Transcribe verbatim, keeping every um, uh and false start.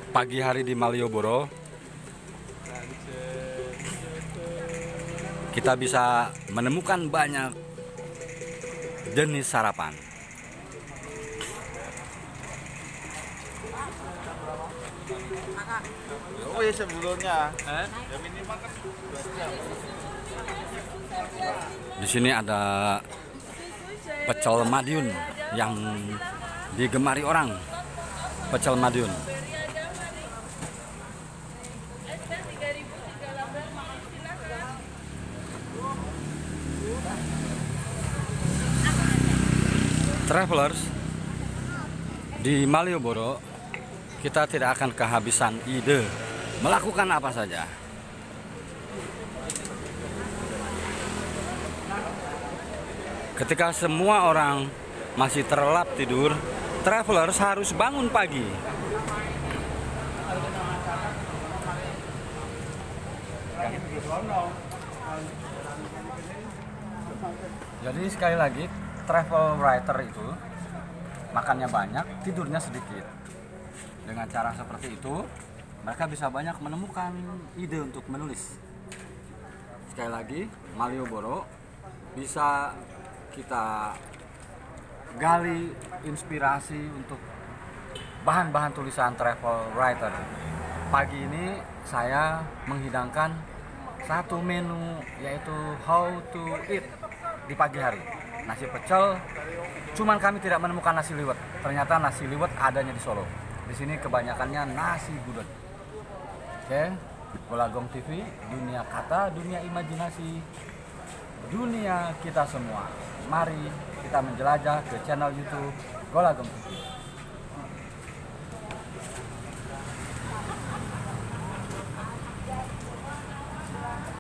Pagi hari di Malioboro kita bisa menemukan banyak jenis sarapan. Oh iya sebelumnya, eh? Ya minimal kan dua jam. Di sini ada pecel Madiun yang digemari orang. Pecel Madiun. Travelers, di Malioboro kita tidak akan kehabisan ide melakukan apa saja. Ketika semua orang masih terlelap tidur, travelers harus bangun pagi. Jadi sekali lagi, travel writer itu makannya banyak, tidurnya sedikit. Dengan cara seperti itu, mereka bisa banyak menemukan ide untuk menulis. Sekali lagi, Malioboro bisa kita gali inspirasi untuk bahan-bahan tulisan travel writer. Pagi ini saya menghidangkan satu menu, yaitu how to eat di pagi hari. Nasi pecel, cuman kami tidak menemukan nasi liwet. Ternyata nasi liwet adanya di Solo. Di sini kebanyakannya nasi gudeg. Oke, Golagong T V, dunia kata, dunia imajinasi, dunia kita semua. Mari kita menjelajah ke channel YouTube Golagong T V.